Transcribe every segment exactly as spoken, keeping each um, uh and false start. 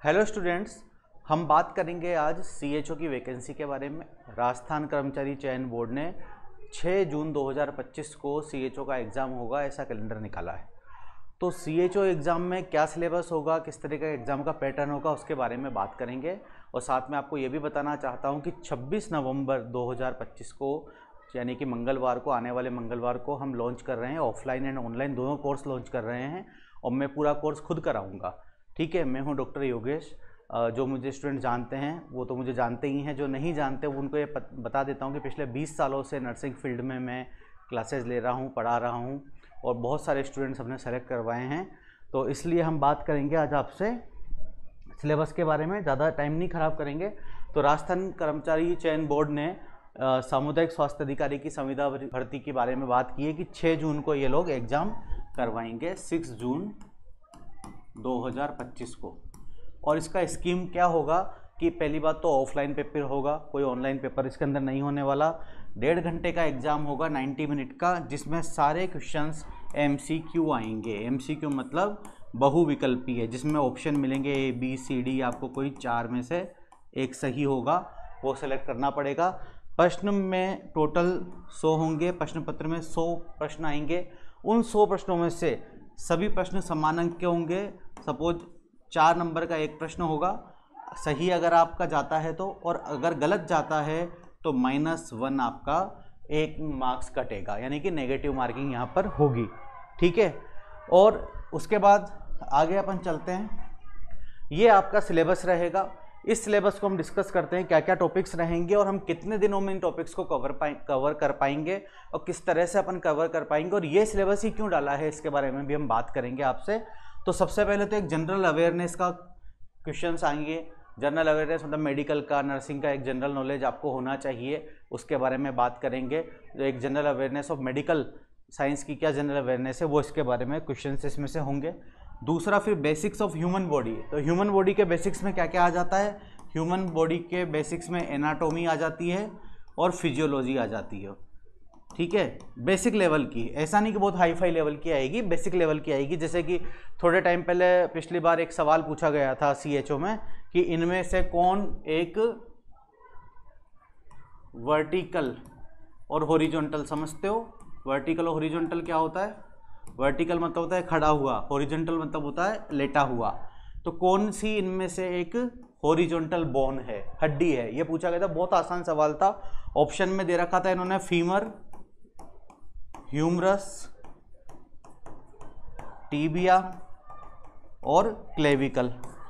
Hello students, हम बात करेंगे आज सीएचओ की वैकेंसी के बारे में। राजस्थान कर्मचारी चयन बोर्ड ने छह जून दो हज़ार पच्चीस को सीएचओ का एग्ज़ाम होगा ऐसा कैलेंडर निकाला है। तो सीएचओ एग्ज़ाम में क्या सिलेबस होगा, किस तरह का एग्ज़ाम का पैटर्न होगा, उसके बारे में बात करेंगे। और साथ में आपको ये भी बताना चाहता हूँ कि छब्बीस नवंबर दो हज़ार पच्चीस को यानी कि मंगलवार को, आने वाले मंगलवार को हम लॉन्च कर रहे हैं, ऑफलाइन एंड ऑनलाइन दोनों कोर्स लॉन्च कर रहे हैं और मैं पूरा कोर्स खुद कराऊंगा। ठीक है, मैं हूं डॉक्टर योगेश। जो मुझे स्टूडेंट जानते हैं वो तो मुझे जानते ही हैं, जो नहीं जानते उनको ये बता देता हूं कि पिछले बीस सालों से नर्सिंग फील्ड में मैं क्लासेस ले रहा हूं, पढ़ा रहा हूं और बहुत सारे स्टूडेंट्स हमने सेलेक्ट करवाए हैं। तो इसलिए हम बात करेंगे आज आपसे सिलेबस के बारे में, ज़्यादा टाइम नहीं ख़राब करेंगे। तो राजस्थान कर्मचारी चयन बोर्ड ने सामुदायिक स्वास्थ्य अधिकारी की संविदा भर्ती के बारे में बात की है कि छह जून को ये लोग एग्ज़ाम करवाएंगे, छह जून दो हज़ार पच्चीस को। और इसका स्कीम क्या होगा कि पहली बात तो ऑफलाइन पेपर होगा, कोई ऑनलाइन पेपर इसके अंदर नहीं होने वाला। डेढ़ घंटे का एग्ज़ाम होगा, नब्बे मिनट का, जिसमें सारे क्वेश्चंस एमसीक्यू आएंगे। एमसीक्यू मतलब बहुविकल्पी है, जिसमें ऑप्शन मिलेंगे ए बी सी डी, आपको कोई चार में से एक सही होगा वो सेलेक्ट करना पड़ेगा। प्रश्न में टोटल सौ होंगे, प्रश्न पत्र में सौ प्रश्न आएंगे। उन सौ प्रश्नों में से सभी प्रश्न समान अंक के होंगे। सपोज चार नंबर का एक प्रश्न होगा, सही अगर आपका जाता है तो, और अगर गलत जाता है तो माइनस वन आपका एक मार्क्स कटेगा, यानी कि नेगेटिव मार्किंग यहाँ पर होगी। ठीक है, और उसके बाद आगे अपन चलते हैं। ये आपका सिलेबस रहेगा। इस सिलेबस को हम डिस्कस करते हैं, क्या क्या टॉपिक्स रहेंगे और हम कितने दिनों में इन टॉपिक्स को कवर पाए कवर कर पाएंगे और किस तरह से अपन कवर कर पाएंगे, और ये सिलेबस ही क्यों डाला है इसके बारे में भी हम बात करेंगे आपसे। तो सबसे पहले तो एक जनरल अवेयरनेस का क्वेश्चंस आएंगे। जनरल अवेयरनेस मतलब मेडिकल का, नर्सिंग का एक जनरल नॉलेज आपको होना चाहिए, उसके बारे में बात करेंगे। जो एक general awareness of medical science की क्या जनरल अवेयरनेस है वो इसके बारे में क्वेश्चंस इसमें से होंगे। दूसरा फिर बेसिक्स ऑफ ह्यूमन बॉडी। तो ह्यूमन बॉडी के बेसिक्स में क्या क्या आ जाता है? ह्यूमन बॉडी के बेसिक्स में एनाटॉमी आ जाती है और फिजियोलॉजी आ जाती है। ठीक है, बेसिक लेवल की, ऐसा नहीं कि बहुत हाई फाई लेवल की आएगी, बेसिक लेवल की आएगी। जैसे कि थोड़े टाइम पहले पिछली बार एक सवाल पूछा गया था सीएचओ में कि इनमें से कौन एक वर्टिकल और हॉरिजॉन्टल समझते हो? वर्टिकल और हॉरिजॉन्टल क्या होता है? वर्टिकल मतलब होता है खड़ा हुआ, हॉरिजॉन्टल मतलब होता है लेटा हुआ। तो कौन सी इनमें से एक हॉरिजॉन्टल बोन है, हड्डी है? ये पूछा गया था, बहुत आसान सवाल था। ऑप्शन में दे रखा था इन्होंने फीमर, ह्यूमरस, टीबिया और क्लेविकल।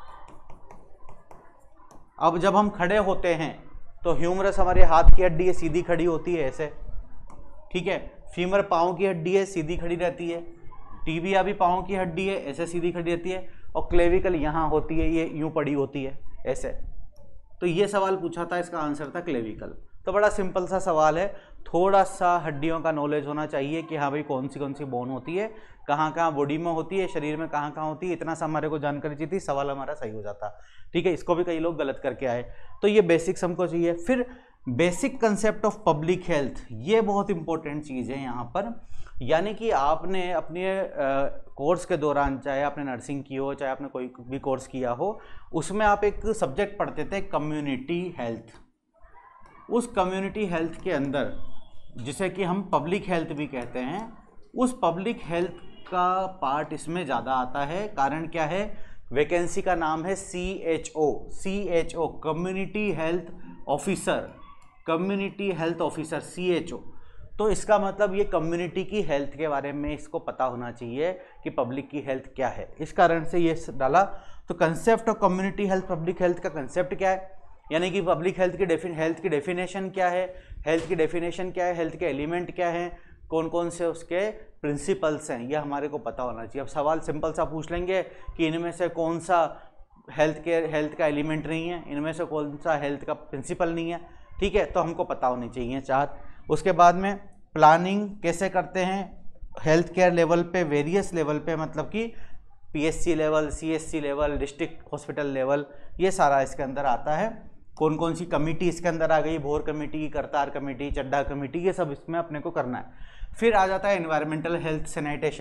अब जब हम खड़े होते हैं तो ह्यूमरस हमारे हाथ की हड्डी है, सीधी खड़ी होती है ऐसे। ठीक है, फीमर पाँव की हड्डी है, सीधी खड़ी रहती है। टीबिया भी पाँव की हड्डी है, ऐसे सीधी खड़ी रहती है। और क्लेविकल यहाँ होती है, ये यूं पड़ी होती है ऐसे। तो ये सवाल पूछा था, इसका आंसर था क्लेविकल। तो बड़ा सिंपल सा सवाल है, थोड़ा सा हड्डियों का नॉलेज होना चाहिए कि हाँ भाई कौन सी कौन सी बोन होती है, कहाँ कहाँ बॉडी में होती है, शरीर में कहाँ कहाँ होती है, इतना सा हमारे को जानकारी चाहिए थी, सवाल हमारा सही हो जाता। ठीक है, इसको भी कई लोग गलत करके आए। तो ये बेसिक्स हमको चाहिए। फिर basic concept of public health, ये बहुत इंपॉर्टेंट चीज़ है यहाँ पर। यानी कि आपने अपने कोर्स के दौरान, चाहे आपने नर्सिंग की हो, चाहे आपने कोई भी कोर्स किया हो, उसमें आप एक सब्जेक्ट पढ़ते थे कम्युनिटी हेल्थ। उस कम्युनिटी हेल्थ के अंदर, जिसे कि हम पब्लिक हेल्थ भी कहते हैं, उस पब्लिक हेल्थ का पार्ट इसमें ज़्यादा आता है। कारण क्या है? वैकेंसी का नाम है C H O. C H O community health officer, community health officer, C H O. तो इसका मतलब ये कम्युनिटी की हेल्थ के बारे में इसको पता होना चाहिए कि पब्लिक की हेल्थ क्या है। इस कारण से ये डाला। तो concept of community health, public health का कंसेप्ट क्या है, यानी कि पब्लिक हेल्थ की डेफिन हेल्थ की डेफिनेशन क्या है, हेल्थ की डेफिनेशन क्या है, हेल्थ के एलिमेंट क्या हैं, कौन कौन से उसके प्रिंसिपल्स हैं, ये हमारे को पता होना चाहिए। अब सवाल सिंपल सा पूछ लेंगे कि इनमें से कौन सा हेल्थ के हेल्थ का एलिमेंट नहीं है, इनमें से कौन सा हेल्थ का प्रिंसिपल नहीं है। ठीक है, तो हमको पता होनी चाहिए चार। उसके बाद में प्लानिंग कैसे करते हैं हेल्थ केयर लेवल पे, वेरियस लेवल पे, मतलब कि PHC level, CHC level, district hospital level, ये सारा इसके अंदर आता है। कौन कौन सी कमेटी इसके अंदर आ गई, Bhore committee, Kartar committee, Chadha committee, ये सब इसमें अपने को करना है। फिर आ जाता है एनवायरमेंटल हेल्थ सैनिटेशन।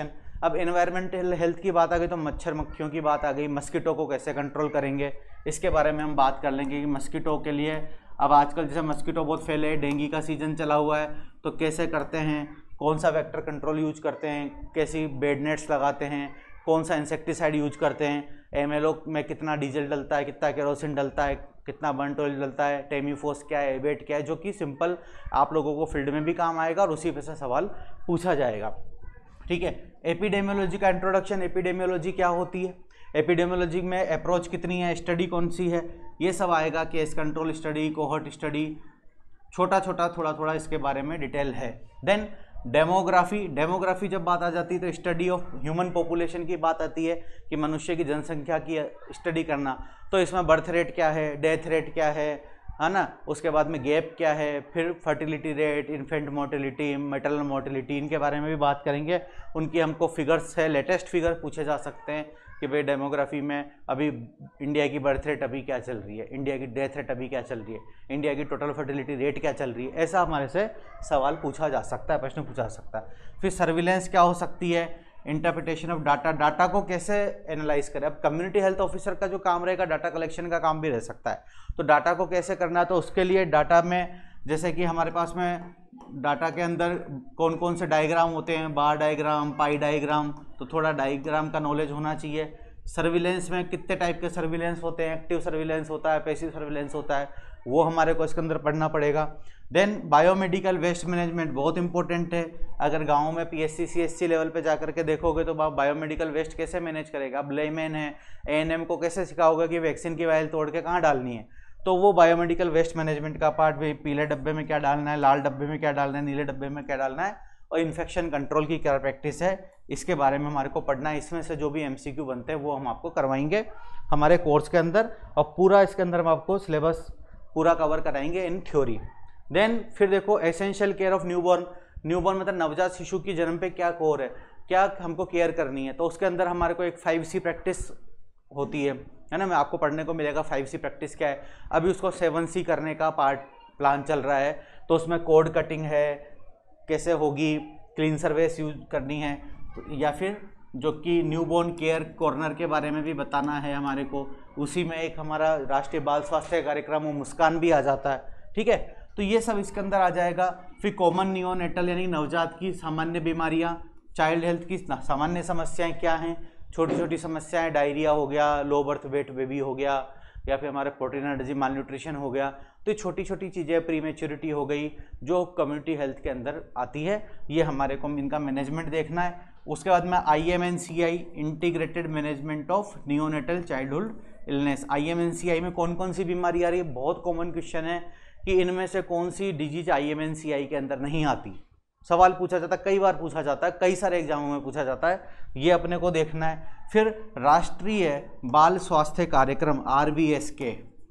अब एनवायरमेंटल हेल्थ की बात आ गई तो मच्छर मक्खियों की बात आ गई, मस्कीटो को कैसे कंट्रोल करेंगे इसके बारे में हम बात कर लेंगे कि मस्कीटो के लिए अब आजकल जैसे मस्कीटो बहुत फैले हैं, डेंगू का सीजन चला हुआ है, तो कैसे करते हैं, कौन सा वेक्टर कंट्रोल यूज करते हैं, कैसी बेड नेट्स लगाते हैं, कौन सा इंसेक्टिसाइड यूज करते हैं, एमएलओ में कितना डीजल डलता है, कितना केरोसिन डलता है, कितना बर्न ऑयल डलता है, टेमीफोस क्या है, एबेट क्या है, जो कि सिंपल आप लोगों को फील्ड में भी काम आएगा और उसी पे से सवाल पूछा जाएगा। ठीक है, एपिडेमियोलॉजी का इंट्रोडक्शन, एपिडेमियोलॉजी क्या होती है, एपिडेमियोलॉजी में अप्रोच कितनी है, स्टडी कौन सी है, ये सब आएगा, case control study, cohort study, छोटा छोटा थोड़ा थोड़ा इसके बारे में डिटेल है। देन डेमोग्राफी, डेमोग्राफी जब बात आ जाती है तो स्टडी ऑफ ह्यूमन पॉपुलेशन की बात आती है कि मनुष्य की जनसंख्या की स्टडी करना, तो इसमें बर्थ रेट क्या है, डेथ रेट क्या है है ना, उसके बाद में गैप क्या है, फिर fertility rate, infant mortality, maternal mortality, इनके बारे में भी बात करेंगे। उनकी हमको फिगर्स है, लेटेस्ट फिगर पूछे जा सकते हैं कि भाई डेमोग्राफी में अभी इंडिया की बर्थ रेट अभी क्या चल रही है, इंडिया की डेथ रेट अभी क्या चल रही है, इंडिया की टोटल फर्टिलिटी रेट क्या चल रही है, ऐसा हमारे से सवाल पूछा जा सकता है, प्रश्न पूछा जा सकता है। फिर सर्विलेंस क्या हो सकती है, इंटरप्रिटेशन ऑफ डाटा, डाटा को कैसे एनालाइज करें। अब कम्युनिटी हेल्थ ऑफिसर का जो काम रहेगा डाटा कलेक्शन का काम भी रह सकता है, तो डाटा को कैसे करना है, तो उसके लिए डाटा में जैसे कि हमारे पास में डाटा के अंदर कौन कौन से डायग्राम होते हैं, बार डायग्राम, पाई डायग्राम, तो थोड़ा डायग्राम का नॉलेज होना चाहिए। सर्विलेंस में कितने टाइप के सर्विलेंस होते हैं, एक्टिव सर्विलेंस होता है, पैसिव सर्विलेंस होता है, वो हमारे को इसके अंदर पढ़ना पड़ेगा। देन बायोमेडिकल वेस्ट मैनेजमेंट बहुत इंपॉर्टेंट है, अगर गाँव में पीएससी सीएससी लेवल पे जा करके देखोगे तो आप बायोमेडिकल वेस्ट कैसे मैनेज करेगा। अब लेमैन है, एएनएम को कैसे सिखाओगे कि वैक्सीन की वायल तोड़ के कहाँ डालनी है, तो वो बायोमेडिकल वेस्ट मैनेजमेंट का पार्ट भी, पीले डब्बे में क्या डालना है, लाल डब्बे में क्या डालना है, नीले डब्बे में क्या डालना है, और इन्फेक्शन कंट्रोल की क्या प्रैक्टिस है, इसके बारे में हमारे को पढ़ना है। इसमें से जो भी एमसीक्यू बनते हैं वो हम आपको करवाएंगे हमारे कोर्स के अंदर, और पूरा इसके अंदर हम आपको सिलेबस पूरा कवर कराएंगे इन थ्योरी। देन फिर देखो essential care of newborn, newborn मतलब नवजात शिशु की जन्म पे क्या कोर है, क्या हमको केयर करनी है, तो उसके अंदर हमारे को एक फाइव सी प्रैक्टिस होती है है ना, मैं आपको पढ़ने को मिलेगा फाइव सी प्रैक्टिस क्या है। अभी उसको सेवन सी करने का पार्ट प्लान चल रहा है, तो उसमें कोड कटिंग है, कैसे होगी, क्लीन सर्विस यूज करनी है, या फिर जो कि न्यूबॉर्न केयर कॉर्नर के बारे में भी बताना है हमारे को। उसी में एक हमारा राष्ट्रीय बाल स्वास्थ्य कार्यक्रम वो मुस्कान भी आ जाता है। ठीक है, तो ये सब इसके अंदर आ जाएगा। फिर कॉमन नियोनेटल यानी नवजात की सामान्य बीमारियां, चाइल्ड हेल्थ की सामान्य समस्याएं क्या हैं, छोटी छोटी समस्याएं, डायरिया हो गया, लो बर्थ वेट बेबी हो गया, या फिर हमारे प्रोटीन एनर्जी माल न्यूट्रिशन हो गया, तो ये छोटी छोटी चीज़ें, प्री मैच्योरिटी हो गई, जो कम्युनिटी हेल्थ के अंदर आती है, ये हमारे को इनका मैनेजमेंट देखना है। उसके बाद में I M N C I integrated management of neonatal childhood illness, I M N C I में कौन कौन सी बीमारी आ रही है, बहुत कॉमन क्वेश्चन है कि इनमें से कौन सी disease I M N C I के अंदर नहीं आती, सवाल पूछा जाता है, कई बार पूछा जाता है, कई सारे एग्जामों में पूछा जाता है, ये अपने को देखना है। फिर राष्ट्रीय बाल स्वास्थ्य कार्यक्रम आर बी एस के,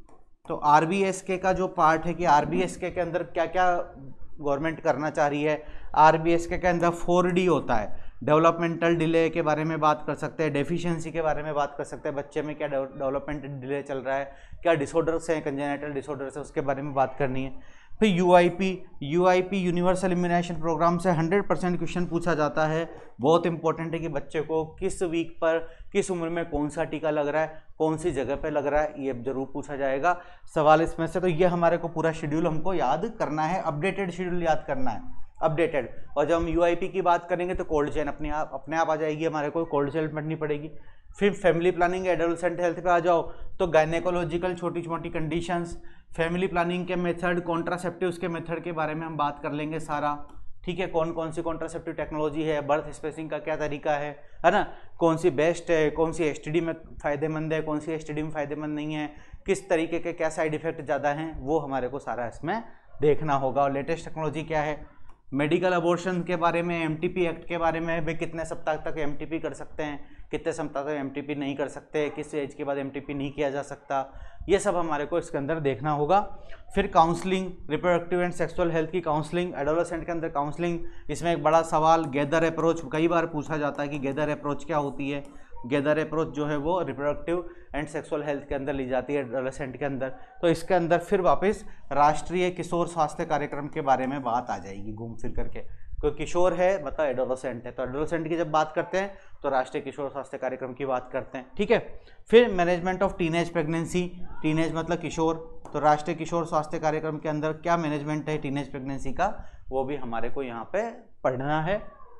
तो आर बी एस के का जो पार्ट है कि आर बी एस के के अंदर क्या क्या गवर्नमेंट करना चाह रही है। आर बी एस के के अंदर फोर डी होता है, डेवलपमेंटल डिले के बारे में बात कर सकते हैं, डेफिशिएंसी के बारे में बात कर सकते हैं, बच्चे में क्या डेवलपमेंट डिले चल रहा है, क्या डिसऑर्डर्स हैं, कंजेनिटल डिसऑर्डर्स है, उसके बारे में बात करनी है। फिर U I P, U I P universal immunization programme से हंड्रेड परसेंट क्वेश्चन पूछा जाता है। बहुत इंपॉर्टेंट है कि बच्चे को किस वीक पर, किस उम्र में कौन सा टीका लग रहा है, कौन सी जगह पे लग रहा है, ये जरूर पूछा जाएगा सवाल इसमें से। तो ये हमारे को पूरा शेड्यूल हमको याद करना है, अपडेटेड शेड्यूल याद करना है, अपडेटेड। और जब हम यू आई पी की बात करेंगे तो कोल्ड चेन अपने आप अपने आप आ जाएगी, हमारे को कोल्ड चेन पढ़नी पड़ेगी। फिर फैमिली प्लानिंग एडोलसेंट हेल्थ पे आ जाओ तो गायनेकोलॉजिकल छोटी छोटी कंडीशंस, फैमिली प्लानिंग के मेथड, कॉन्ट्रासेप्टिव्स के मेथड के बारे में हम बात कर लेंगे सारा। ठीक है, कौन कौन सी कॉन्ट्रासेप्टिव टेक्नोलॉजी है, बर्थ स्पेसिंग का क्या तरीका है है ना, कौन सी बेस्ट है, कौन सी एस टी डी में फ़ायदेमंद है, कौन सी एस टी डी में फ़ायदेमंद नहीं है, किस तरीके के क्या साइड इफेक्ट ज़्यादा हैं, वो हमारे को सारा इसमें देखना होगा। और लेटेस्ट टेक्नोलॉजी क्या है, मेडिकल अबॉर्शन के बारे में, एम टी पी एक्ट के बारे में, भाई कितने सप्ताह तक एम टी पी कर सकते हैं, कितने सप्ताह तक एम टी पी नहीं कर सकते, किस एज के बाद एम टी पी नहीं किया जा सकता, ये सब हमारे को इसके अंदर देखना होगा। फिर counselling, reproductive and sexual health की काउंसलिंग, एडोलेसेंट के अंदर काउंसलिंग, इसमें एक बड़ा सवाल गैदर अप्रोच, कई बार पूछा जाता है कि गैदर अप्रोच क्या होती है। गैदर अप्रोच जो है वो रिप्रोडक्टिव एंड सेक्सुअल हेल्थ के अंदर ली जाती है, एडोलेसेंट के अंदर। तो इसके अंदर फिर वापस राष्ट्रीय किशोर स्वास्थ्य कार्यक्रम के बारे में बात आ जाएगी घूम फिर करके। कोई किशोर है मतलब एडोलेसेंट है, तो एडोलेसेंट की जब बात करते हैं तो राष्ट्रीय किशोर स्वास्थ्य कार्यक्रम की बात करते हैं, ठीक है। फिर management of teenage pregnancy, teenage मतलब किशोर, तो राष्ट्रीय किशोर स्वास्थ्य कार्यक्रम के अंदर क्या मैनेजमेंट है टीनेज प्रेगनेंसी का, वो भी हमारे को यहाँ पे पढ़ना है।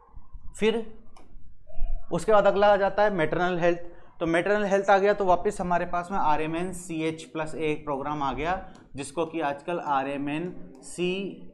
फिर उसके बाद अगला आ जाता है मैटरनल हेल्थ, तो मैटरनल हेल्थ आ गया तो वापस हमारे पास में R M N C H plus A programme आ गया, जिसको कि आजकल R M N C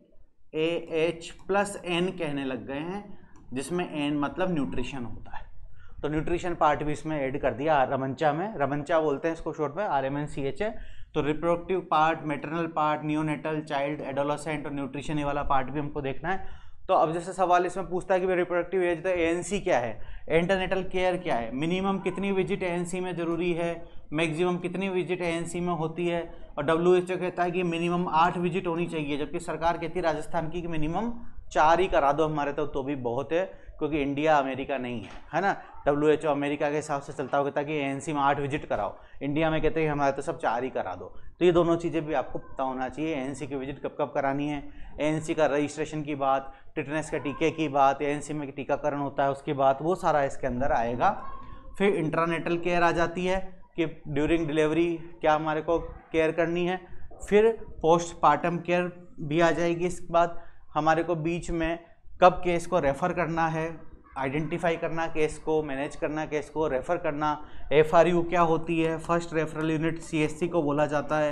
A H plus N कहने लग गए हैं, जिसमें एन मतलब न्यूट्रिशन होता है, तो न्यूट्रिशन पार्ट भी इसमें ऐड कर दिया रमंचा में, रमंचा बोलते हैं इसको शॉर्ट में, R M N C H है। तो reproductive part, maternal part, neonatal, child, adolescent और न्यूट्रिशन ये वाला पार्ट भी हमको देखना है। तो अब जैसे सवाल इसमें पूछता है कि रिप्रोडक्टिव एज तो ए एन सी क्या है, एंटरनेटल केयर क्या है, मिनिमम कितनी विजिट ए एन सी में जरूरी है, मैक्सिमम कितनी विजिट ए एन सी में होती है, और डब्ल्यू एच ओ कहता है कि मिनिमम आठ विजिट होनी चाहिए, जबकि सरकार कहती है राजस्थान की कि मिनिमम चार ही करा दो हमारे तो तो भी बहुत है, क्योंकि इंडिया अमेरिका नहीं है, है ना। डब्ल्यू एच ओ अमेरिका के हिसाब से चलता होगा ताकि ए एन सी में आठ विजिट कराओ, इंडिया में कहते हैं हमारे तो सब चार ही करा दो। तो ये दोनों चीज़ें भी आपको पता होना चाहिए, ए एन सी की विजिट कब कब करानी है, ए एन सी का रजिस्ट्रेशन की बात, टिटनेस के टीके की बात, ए एन सी में टीकाकरण होता है उसकी बात, वो सारा इसके अंदर आएगा। फिर इंट्रानेटल केयर आ जाती है कि ड्यूरिंग डिलीवरी क्या हमारे को केयर करनी है। फिर पोस्ट पार्टम केयर भी आ जाएगी। इसके बाद हमारे को बीच में कब केस को रेफ़र करना है, आइडेंटिफाई करना केस को, मैनेज करना केस को, रेफ़र करना, एफ आर यू क्या होती है, first referral unit C S C को बोला जाता है।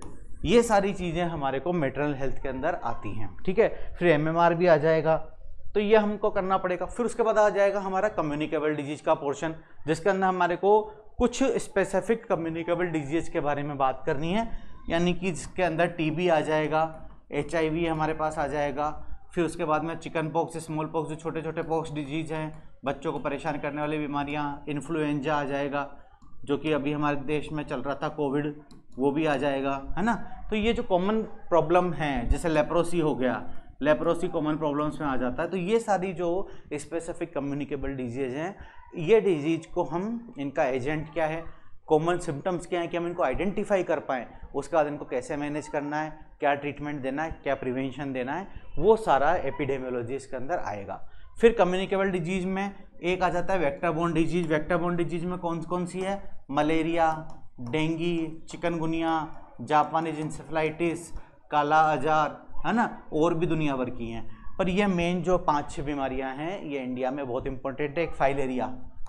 ये सारी चीज़ें हमारे को मैटरनल हेल्थ के अंदर आती हैं, ठीक है। फिर एम एम आर भी आ जाएगा, तो ये हमको करना पड़ेगा। फिर उसके बाद आ जाएगा हमारा कम्युनिकेबल डिजीज का पोर्शन, जिसके अंदर हमारे को कुछ स्पेसिफिक कम्युनिकेबल डिजीज के बारे में बात करनी है, यानी कि जिसके अंदर टी बी आ जाएगा, एच आई वी हमारे पास आ जाएगा। फिर उसके बाद में चिकन पॉक्स, स्मॉल पॉक्स, जो छोटे छोटे पॉक्स डिजीज हैं, बच्चों को परेशान करने वाली बीमारियां, इन्फ्लुएंजा आ जाएगा, जो कि अभी हमारे देश में चल रहा था कोविड, वो भी आ जाएगा, है ना। तो ये जो कॉमन प्रॉब्लम हैं, जैसे लेप्रोसी हो गया, लेप्रोसी कॉमन प्रॉब्लम्स में आ जाता है। तो ये सारी जो स्पेसिफिक कम्युनिकेबल डिजीज हैं, ये डिजीज को हम, इनका एजेंट क्या है, कॉमन सिम्टम्स क्या हैं कि हम इनको आइडेंटिफाई कर पाएँ, उसके बाद इनको कैसे मैनेज करना है, क्या ट्रीटमेंट देना है, क्या प्रिवेंशन देना है, वो सारा एपिडेमियोलॉजी इसके अंदर आएगा। फिर कम्युनिकेबल डिजीज में एक आ जाता है वेक्टर-बोर्न डिजीज। वेक्टर-बोर्न डिजीज में कौन कौन सी है, malaria, dengue, chikungunya, Japanese encephalitis, kala azar, है ना, और भी दुनिया भर की हैं। पर ये मेन जो पाँच छः बीमारियां हैं, ये इंडिया में बहुत इंपॉर्टेंट है। एक फाइलेरिया,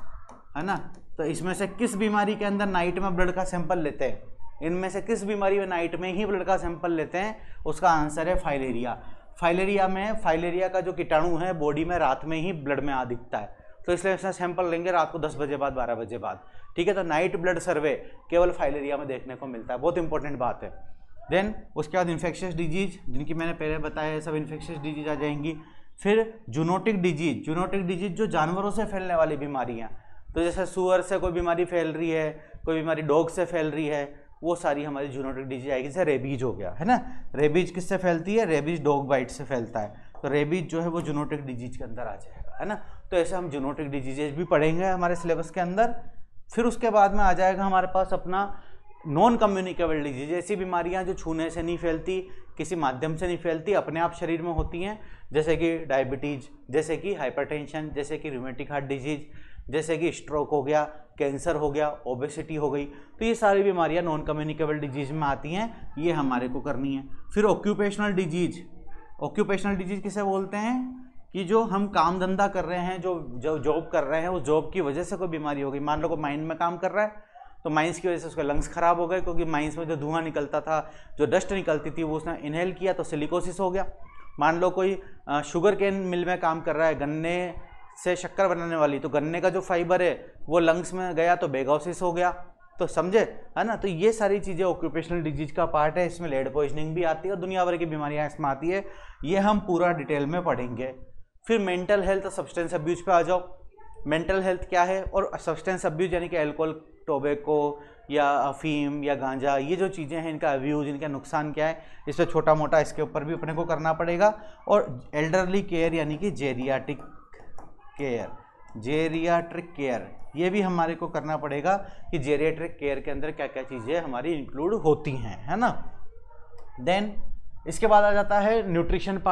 है ना, तो इसमें से किस बीमारी के अंदर नाइट में ब्लड का सैंपल लेते हैं, इनमें से किस बीमारी में नाइट में ही ब्लड का सैंपल लेते हैं, उसका आंसर है फाइलेरिया। फाइलेरिया में, फाइलेरिया का जो कीटाणु है बॉडी में रात में ही ब्लड में आ दिखता है, तो इसलिए इसमें सैंपल लेंगे रात को दस बजे बाद, बारह बजे बाद, ठीक है। तो नाइट ब्लड सर्वे केवल फाइलेरिया में देखने को मिलता है, बहुत इंपॉर्टेंट बात है। देन उसके बाद इन्फेक्शियस डिजीज, जिनकी मैंने पहले बताया है, सब इन्फेक्शियस डिजीज आ जाएंगी। फिर जूनोटिक डिजीज, जूनोटिक डिजीज जो जानवरों से फैलने वाली बीमारियाँ, तो जैसे सुअर से कोई बीमारी फैल रही है, कोई बीमारी डॉग से फैल रही है, वो सारी हमारी जूनोटिक डिजीज आएगी। जैसे रेबीज हो गया, है ना, रेबीज किससे फैलती है, रेबीज डॉग बाइट से फैलता है, तो रेबीज जो है वो जूनोटिक डिजीज के अंदर आ जाएगा, है ना। तो ऐसे हम जूनोटिक डिजीजेज भी पढ़ेंगे हमारे सिलेबस के अंदर। फिर उसके बाद में आ जाएगा हमारे पास अपना नॉन कम्युनिकेबल डिजीज, ऐसी बीमारियां जो छूने से नहीं फैलती, किसी माध्यम से नहीं फैलती, अपने आप शरीर में होती हैं, जैसे कि डायबिटीज़, जैसे कि हाइपरटेंशन, जैसे कि रूमेटिक हार्ट डिजीज, जैसे कि स्ट्रोक हो गया, कैंसर हो गया, ओबेसिटी हो गई। तो ये सारी बीमारियां नॉन कम्युनिकेबल डिजीज में आती हैं, ये हमारे को करनी है। फिर ऑक्यूपेशनल डिजीज, ऑक्यूपेशनल डिजीज किसे बोलते हैं कि जो हम काम धंधा कर रहे हैं, जो जो जॉब कर रहे हैं, उस जॉब की वजह से कोई बीमारी हो गई। मान लो कोई माइन में काम कर रहा है, तो माइंस की वजह से उसके लंग्स खराब हो गए, क्योंकि माइंस में जो धुआं निकलता था, जो डस्ट निकलती थी, वो उसने इनहेल किया तो सिलिकोसिस हो गया। मान लो कोई शुगर केन मिल में काम कर रहा है, गन्ने से शक्कर बनाने वाली, तो गन्ने का जो फाइबर है वो लंग्स में गया तो बेगोसिस हो गया, तो समझे, है ना। तो ये सारी चीज़ें ऑक्यूपेशनल डिजीज का पार्ट है, इसमें लेड पॉइजनिंग भी आती है और दुनिया भर की बीमारियाँ इसमें आती है, ये हम पूरा डिटेल में पढ़ेंगे। फिर मेंटल हेल्थ और सब्सटेंस अब्यूज पे आ जाओ। मेंटल हेल्थ क्या है और सब्सटेंस अब्यूज यानी कि अल्कोहल, टोबैको या अफीम या गांजा, ये जो चीज़ें हैं, इनका अब्यूज, इनका नुकसान क्या है, इससे छोटा मोटा इसके ऊपर भी अपने को करना पड़ेगा। और एल्डरली केयर यानी कि जेरियाट्रिक केयर, जेरियाट्रिक केयर, ये भी हमारे को करना पड़ेगा कि जेरियाट्रिक केयर के अंदर क्या क्या चीज़ें हमारी इंक्लूड होती हैं, है ना। देन इसके बाद आ जाता है न्यूट्रिशन पार्ट।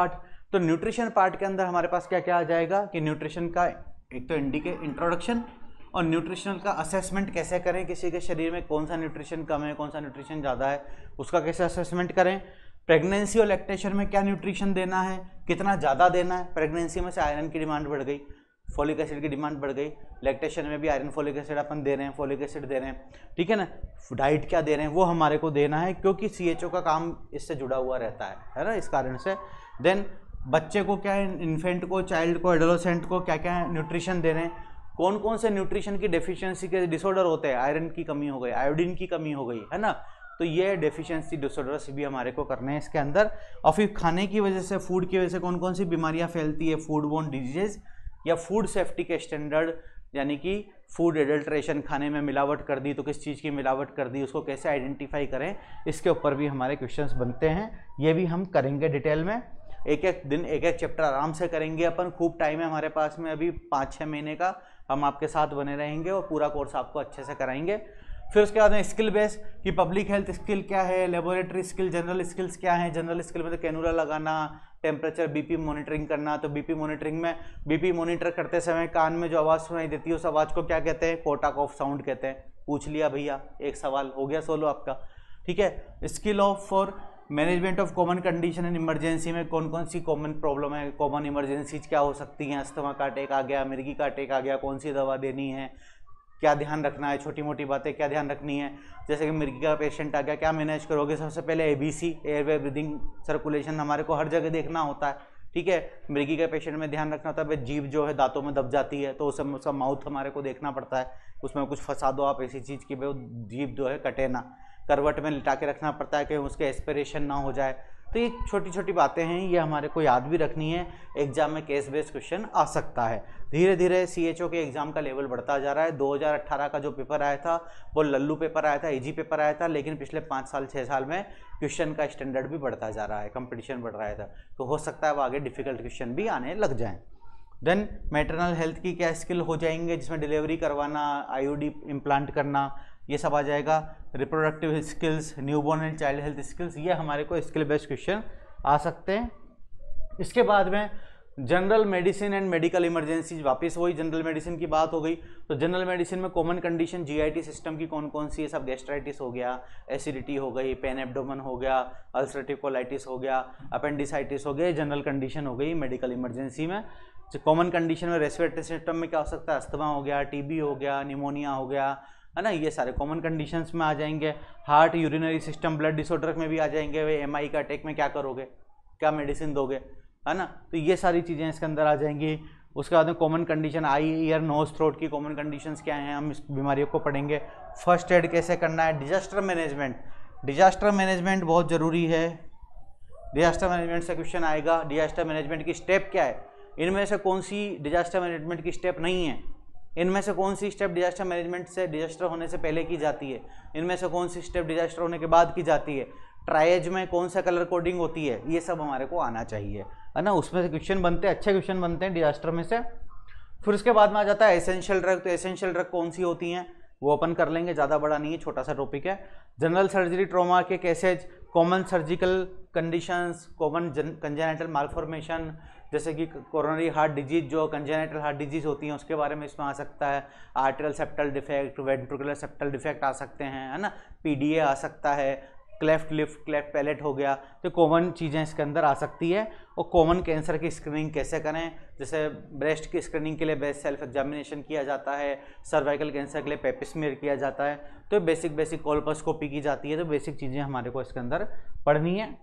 तो न्यूट्रिशन पार्ट के अंदर हमारे पास क्या क्या आ जाएगा कि न्यूट्रिशन का एक तो इंडिके इंट्रोडक्शन और न्यूट्रिशनल का असेसमेंट कैसे करें, किसी के शरीर में कौन सा न्यूट्रिशन कम है, कौन सा न्यूट्रिशन ज़्यादा है, उसका कैसे असेसमेंट करें। प्रेगनेंसी और लैक्टेशन में क्या न्यूट्रिशन देना है, कितना ज़्यादा देना है। प्रेगनेंसी में से आयरन की डिमांड बढ़ गई, फोलिक एसिड की डिमांड बढ़ गई, लैक्टेशन में भी आयरन फोलिक एसिड अपन दे रहे हैं, फोलिक एसिड दे रहे हैं, ठीक है ना। डाइट क्या दे रहे हैं वो हमारे को देना है, क्योंकि सी एच ओ का काम इससे जुड़ा हुआ रहता है है ना, इस कारण से। देन बच्चे को क्या है, इन्फेंट को, चाइल्ड को, एडोलेसेंट को क्या क्या न्यूट्रिशन दे रहे हैं, कौन कौन से न्यूट्रिशन की डेफिशिएंसी के डिसऑर्डर होते हैं, आयरन की कमी हो गई, आयोडीन की कमी हो गई, है ना। तो ये डेफिशिएंसी डिसऑर्डर्स भी हमारे को करने हैं इसके अंदर। और फिर खाने की वजह से, फूड की वजह से कौन कौन सी बीमारियां फैलती है, फूड बोर्न डिजीजेज या फूड सेफ्टी के स्टैंडर्ड, यानी कि फूड एडल्ट्रेशन, खाने में मिलावट कर दी तो किस चीज़ की मिलावट कर दी, उसको कैसे आइडेंटिफाई करें, इसके ऊपर भी हमारे क्वेश्चंस बनते हैं। ये भी हम करेंगे डिटेल में, एक एक दिन एक एक चैप्टर आराम से करेंगे अपन। खूब टाइम है हमारे पास में, अभी पाँच छः महीने का हम आपके साथ बने रहेंगे और पूरा कोर्स आपको अच्छे से कराएंगे। फिर उसके बाद में स्किल बेस कि पब्लिक हेल्थ स्किल क्या है, लेबोरेटरी स्किल, जनरल स्किल्स क्या है। जनरल स्किल में तो कैनुला लगाना, टेम्परेचर, बीपी मॉनिटरिंग करना। तो बीपी मॉनिटरिंग में बीपी मॉनिटर करते समय कान में जो आवाज़ सुनाई देती है उस आवाज़ को क्या कहते हैं, कोटाक ऑफ साउंड कहते हैं। पूछ लिया भैया, एक सवाल हो गया सोलो आपका, ठीक है। Skill of for management of common condition and emergency में कौन कौन सी कॉमन प्रॉब्लम है, कॉमन इमरजेंसीज क्या हो सकती हैं। अस्थमा का अटैक आ गया, मिर्गी का अटैक आ गया, कौन सी दवा देनी है, क्या ध्यान रखना है, छोटी मोटी बातें क्या ध्यान रखनी है। जैसे कि मिर्गी का पेशेंट आ गया, क्या मैनेज करोगे। सबसे पहले एबीसी, एयरवे ब्रीदिंग सर्कुलेशन हमारे को हर जगह देखना होता है, ठीक है। मिर्गी के पेशेंट में ध्यान रखना होता है, भाई जीभ जो है दांतों में दब जाती है तो उस उसका माउथ हमारे को देखना पड़ता है, उसमें कुछ फंसा दो आप ऐसी चीज़ की भाई जीभ जो है कटे ना। करवट में लिटा के रखना पड़ता है कि उसके एस्पिरेशन ना हो जाए। तो ये छोटी छोटी बातें हैं, ये हमारे को याद भी रखनी है, एग्जाम में केस बेस्ड क्वेश्चन आ सकता है। धीरे धीरे सीएचओ के एग्जाम का लेवल बढ़ता जा रहा है। दो हज़ार अठारह का जो पेपर आया था वो लल्लू पेपर आया था, इजी पेपर आया था, लेकिन पिछले पाँच साल छः साल में क्वेश्चन का स्टैंडर्ड भी बढ़ता जा रहा है, कंपटीशन बढ़ रहा है था, तो हो सकता है वो आगे डिफिकल्ट क्वेश्चन भी आने लग जाएँ। देन मैटरनल हेल्थ की क्या स्किल हो जाएंगे, जिसमें डिलीवरी करवाना, आईयूडी इम्प्लांट करना, ये सब आ जाएगा। Reproductive skills, newborn and child health skills, ये हमारे को स्किल बेस्ड क्वेश्चन आ सकते हैं। इसके बाद में general medicine and medical emergencies, वापस वही जनरल मेडिसिन की बात हो गई। तो जनरल मेडिसिन में कॉमन कंडीशन जीआईटी सिस्टम की कौन कौन सी है, सब गैस्ट्राइटिस हो गया, एसिडिटी हो गई, पेन एब्डोमेन हो गया, अल्सरेटिव कोलाइटिस हो गया, अपेंडिसाइटिस हो गया, जनरल कंडीशन हो गई मेडिकल इमरजेंसी में। कॉमन कंडीशन में रेस्पिरेटरी सिस्टम में क्या हो सकता है, अस्थमा हो गया, टीबी हो गया, निमोनिया हो गया, है ना, ये सारे कॉमन कंडीशंस में आ जाएंगे। Heart, urinary system, blood disorder में भी आ जाएंगे। वे एमआई का अटैक में क्या करोगे, क्या मेडिसिन दोगे, है ना, तो ये सारी चीज़ें इसके अंदर आ जाएंगी। उसके बाद में common condition eye, ear, nose, throat की कॉमन कंडीशंस क्या हैं, हम इस बीमारियों को पढ़ेंगे। फर्स्ट एड कैसे करना है, डिजास्टर मैनेजमेंट, डिजास्टर मैनेजमेंट बहुत ज़रूरी है। डिजास्टर मैनेजमेंट से क्वेश्चन आएगा, डिजास्टर मैनेजमेंट की स्टेप क्या है, इनमें से कौन सी डिजास्टर मैनेजमेंट की स्टेप नहीं है, इनमें से कौन सी स्टेप डिजास्टर मैनेजमेंट से डिजास्टर होने से पहले की जाती है, इनमें से कौन सी स्टेप डिजास्टर होने के बाद की जाती है, ट्राइएज में कौन सा कलर कोडिंग होती है, ये सब हमारे को आना चाहिए, है ना। उसमें से क्वेश्चन बनते हैं, अच्छे क्वेश्चन बनते हैं डिजास्टर में से। फिर उसके बाद में आ जाता है एसेंशियल ड्रग। तो एसेंशियल ड्रग कौन सी होती हैं वो अपन कर लेंगे, ज़्यादा बड़ा नहीं है, छोटा सा टॉपिक है। जनरल सर्जरी, ट्रॉमा के cases, common surgical conditions, common congenital malformation, जैसे कि कोरोनरी हार्ट डिजीज, जो कंजेनिटल हार्ट डिजीज होती हैं उसके बारे में इसमें आ सकता है। Arterial septal defect, ventricular septal defect आ सकते हैं, है ना। पीडीए आ सकता है, क्लेफ्ट लिफ्ट, क्लेफ्ट पैलेट हो गया, तो कॉमन चीज़ें इसके अंदर आ सकती है। और कॉमन कैंसर की स्क्रीनिंग कैसे करें, जैसे ब्रेस्ट की स्क्रीनिंग के लिए बेस्ट सेल्फ एग्जामिनेशन किया जाता है, सर्वाइकल कैंसर के लिए पेपिस्मीयर किया जाता है, तो बेसिक बेसिक कोल्पोस्कोपी की जाती है। तो बेसिक चीज़ें हमारे को इसके अंदर पढ़नी है,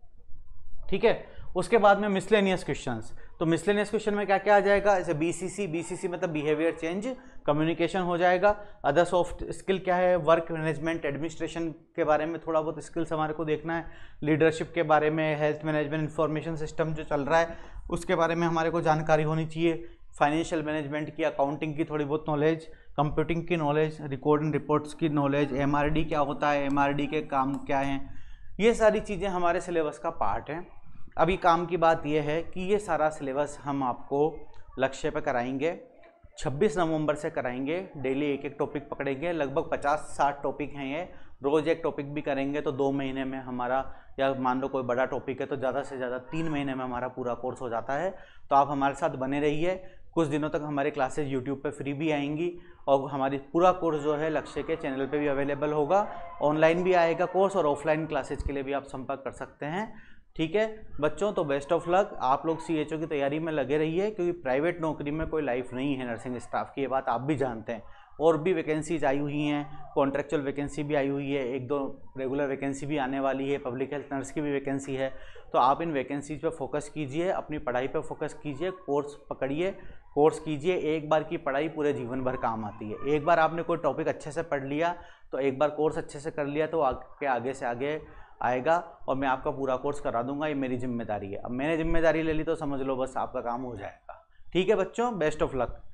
ठीक है। उसके बाद में मिसलेनियस क्वेश्चंस। तो मिसलेनियस क्वेश्चन में क्या क्या आ जाएगा, जैसे बीसीसी, बीसीसी मतलब बिहेवियर चेंज, कम्युनिकेशन हो जाएगा। अदर सॉफ्ट स्किल क्या है, वर्क मैनेजमेंट, एडमिनिस्ट्रेशन के बारे में थोड़ा बहुत स्किल्स हमारे को देखना है। लीडरशिप के बारे में, हेल्थ मैनेजमेंट, इंफॉर्मेशन सिस्टम जो चल रहा है उसके बारे में हमारे को जानकारी होनी चाहिए। फाइनेंशियल मैनेजमेंट की, अकाउंटिंग की थोड़ी बहुत नॉलेज, कंप्यूटिंग की नॉलेज, रिकॉर्डिंग रिपोर्ट्स की नॉलेज, एमआरडी क्या होता है, एमआरडी के काम क्या हैं, ये सारी चीज़ें हमारे सिलेबस का पार्ट हैं। अभी काम की बात यह है कि ये सारा सिलेबस हम आपको लक्ष्य पे कराएंगे। छब्बीस नवंबर से कराएंगे। डेली एक एक टॉपिक पकड़ेंगे, लगभग पचास साठ टॉपिक हैं ये। रोज़ एक टॉपिक भी करेंगे तो दो महीने में हमारा, या मान लो कोई बड़ा टॉपिक है तो ज़्यादा से ज़्यादा तीन महीने में हमारा पूरा कोर्स हो जाता है। तो आप हमारे साथ बने रहिए। कुछ दिनों तक हमारी क्लासेज यूट्यूब पे फ्री भी आएंगी और हमारी पूरा कोर्स जो है लक्ष्य के चैनल पे भी अवेलेबल होगा। ऑनलाइन भी आएगा कोर्स और ऑफलाइन क्लासेज के लिए भी आप संपर्क कर सकते हैं। ठीक है बच्चों, तो बेस्ट ऑफ लक। आप लोग सी एच ओ की तैयारी में लगे रहिए, क्योंकि प्राइवेट नौकरी में कोई लाइफ नहीं है नर्सिंग स्टाफ की, ये बात आप भी जानते हैं। और भी वैकेंसीज आई हुई हैं, कॉन्ट्रेक्चुअल वैकेंसी भी आई हुई है, एक दो रेगुलर वैकेंसी भी आने वाली है, पब्लिक हेल्थ नर्स की भी वैकेंसी है। तो आप इन वैकेंसीज पे फोकस कीजिए, अपनी पढ़ाई पे फोकस कीजिए, कोर्स पकड़िए, कोर्स कीजिए। एक बार की पढ़ाई पूरे जीवन भर काम आती है। एक बार आपने कोई टॉपिक अच्छे से पढ़ लिया, तो एक बार कोर्स अच्छे से कर लिया तो आपके आगे से आगे आएगा और मैं आपका पूरा कोर्स करा दूंगा। ये मेरी जिम्मेदारी है। अब मैंने जिम्मेदारी ले ली तो समझ लो बस आपका काम हो जाएगा। ठीक है बच्चों, बेस्ट ऑफ लक।